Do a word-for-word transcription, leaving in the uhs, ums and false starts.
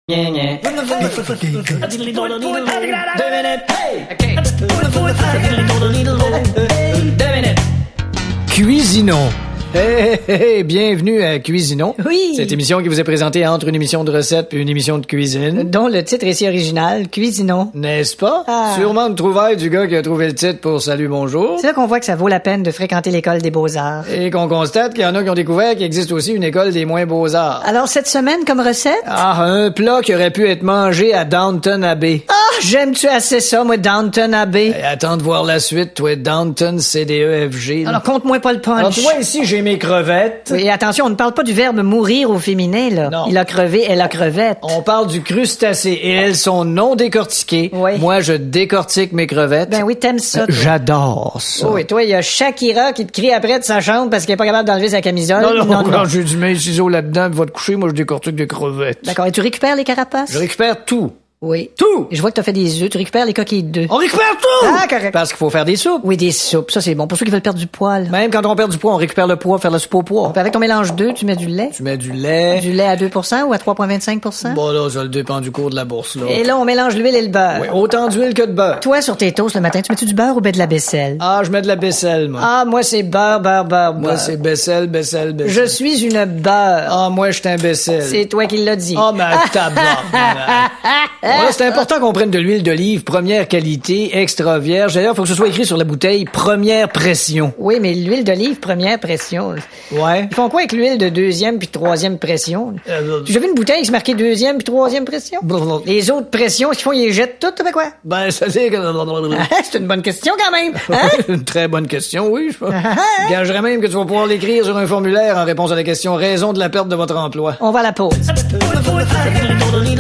Cuisinons. Hey, hey, hey, bienvenue à Cuisinons. Oui. Cette émission qui vous est présentée entre une émission de recettes et une émission de cuisine. Dont le titre est si original, Cuisinons. N'est-ce pas? Ah. Sûrement une trouvaille du gars qui a trouvé le titre pour Salut Bonjour. C'est là qu'on voit que ça vaut la peine de fréquenter l'école des beaux-arts. Et qu'on constate qu'il y en a qui ont découvert qu'il existe aussi une école des moins beaux-arts. Alors, cette semaine, comme recette? Ah, un plat qui aurait pu être mangé à Downton Abbey. Ah, j'aime-tu assez ça, moi, Downton Abbey? Et attends de voir la suite, toi, Downton C D E F G. Alors, compte-moi pas le punch. Alors, tu vois, ici, j'ai mes crevettes. Oui, et attention, on ne parle pas du verbe mourir au féminin, là. Non. Il a crevé, elle a crevette. On parle du crustacé et elles sont non décortiquées. Oui. Moi, je décortique mes crevettes. Ben oui, t'aimes ça, toi. J'adore ça. Oh, et toi, il y a Shakira qui te crie après de sa chambre parce qu'elle est pas capable d'enlever sa camisole. Non, non, non, j'ai du mets ciseaux là-dedans, va te coucher, moi je décortique des crevettes. D'accord, et tu récupères les carapaces? Je récupère tout. Oui. Tout! Et je vois que t'as fait des œufs, tu récupères les coquilles d'œufs. On récupère tout! Ah, correct. Parce qu'il faut faire des soupes. Oui, des soupes, ça c'est bon. Pour ceux qui veulent perdre du poil. Même quand on perd du poids, on récupère le poids, faire la soupe au poids. Puis avec ton mélange d'œufs, tu mets du lait. Tu mets du lait. Du lait à deux pour cent ou à trois virgule vingt-cinq pour cent? Bon là, ça dépend du cours de la bourse, là. Et là, on mélange l'huile et le beurre. Oui, autant d'huile que de beurre. Toi, sur tes toasts le matin, tu mets-tu du beurre ou ben de la Becel? Ah, je mets de la Becel, moi. Ah, moi, c'est beurre, beurre, beurre, Moi, beurre. c'est Becel, Becel, Becel. Je suis une beurre. Ah, moi, je suis un Becel. C'est toi qui l'as dit. Ah, mais tabarnak. Voilà, c'est important qu'on prenne de l'huile d'olive, première qualité, extra vierge. D'ailleurs, faut que ce soit écrit sur la bouteille, première pression. Oui, mais l'huile d'olive, première pression. Ouais. Ils font quoi avec l'huile de deuxième puis troisième pression? Euh, Tu as vu une bouteille qui se marquait deuxième puis troisième pression? Blablabla. Les autres pressions, ce qu'ils font, ils les jettent toutes, avec quoi? Ben, ça c'est que... Ah, c'est une bonne question quand même. Hein? Une très bonne question, oui. Je je gagerais même que tu vas pouvoir l'écrire sur un formulaire en réponse à la question raison de la perte de votre emploi. On va à la pause.